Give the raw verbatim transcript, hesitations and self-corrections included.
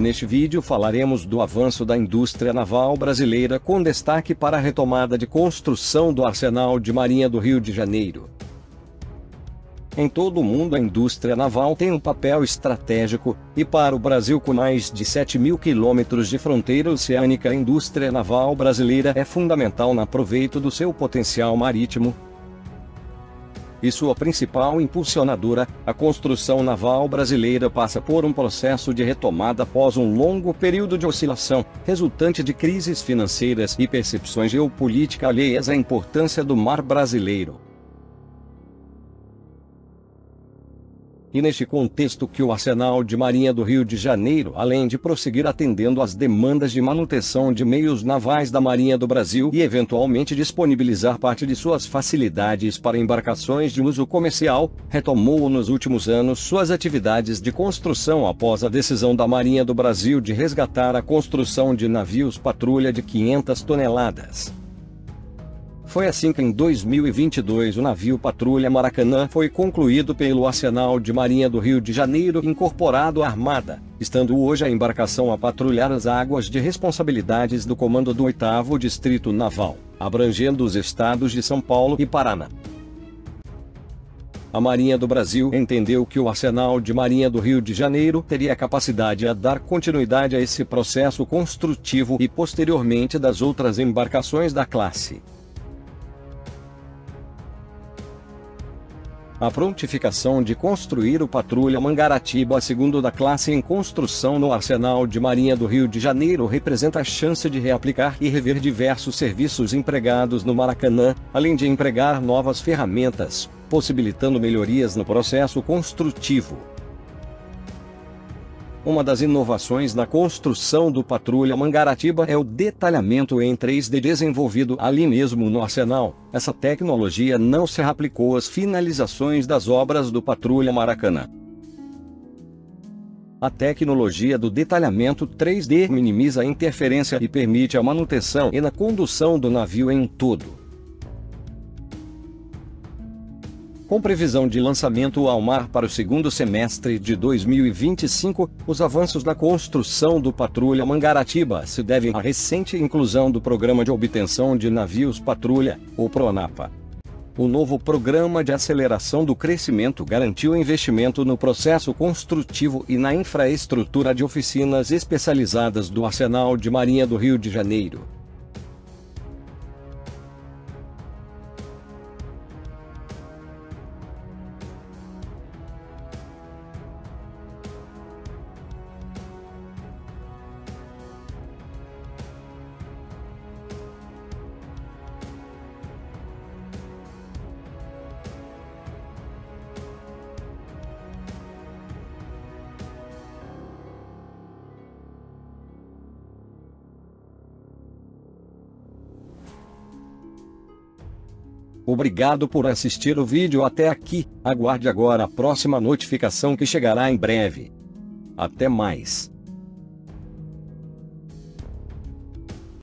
Neste vídeo falaremos do avanço da indústria naval brasileira com destaque para a retomada de construção do Arsenal de Marinha do Rio de Janeiro. Em todo o mundo a indústria naval tem um papel estratégico, e para o Brasil com mais de sete mil quilômetros de fronteira oceânica a indústria naval brasileira é fundamental no proveito do seu potencial marítimo. E sua principal impulsionadora, a construção naval brasileira passa por um processo de retomada após um longo período de oscilação, resultante de crises financeiras e percepções geopolíticas alheias à importância do mar brasileiro. E neste contexto que o Arsenal de Marinha do Rio de Janeiro, além de prosseguir atendendo às demandas de manutenção de meios navais da Marinha do Brasil e eventualmente disponibilizar parte de suas facilidades para embarcações de uso comercial, retomou nos últimos anos suas atividades de construção após a decisão da Marinha do Brasil de resgatar a construção de navios patrulha de quinhentas toneladas. Foi assim que em dois mil e vinte e dois o navio Patrulha Maracanã foi concluído pelo Arsenal de Marinha do Rio de Janeiro incorporado à Armada, estando hoje a embarcação a patrulhar as águas de responsabilidades do comando do oitavo Distrito Naval, abrangendo os estados de São Paulo e Paraná. A Marinha do Brasil entendeu que o Arsenal de Marinha do Rio de Janeiro teria capacidade a dar continuidade a esse processo construtivo e posteriormente das outras embarcações da classe. A prontificação de construir o Patrulha Mangaratiba segundo da classe em construção no Arsenal de Marinha do Rio de Janeiro representa a chance de reaplicar e rever diversos serviços empregados no Maracanã, além de empregar novas ferramentas, possibilitando melhorias no processo construtivo. Uma das inovações na construção do Patrulha Mangaratiba é o detalhamento em três D desenvolvido ali mesmo no Arsenal. Essa tecnologia não se aplicou às finalizações das obras do Patrulha Maracanã. A tecnologia do detalhamento três D minimiza a interferência e permite a manutenção e na condução do navio em todo. Com previsão de lançamento ao mar para o segundo semestre de dois mil e vinte e cinco, os avanços na construção do Patrulha Mangaratiba se devem à recente inclusão do Programa de Obtenção de Navios Patrulha, ou PRONAPA. O novo Programa de Aceleração do Crescimento garantiu investimento no processo construtivo e na infraestrutura de oficinas especializadas do Arsenal de Marinha do Rio de Janeiro. Obrigado por assistir o vídeo até aqui, aguarde agora a próxima notificação que chegará em breve. Até mais.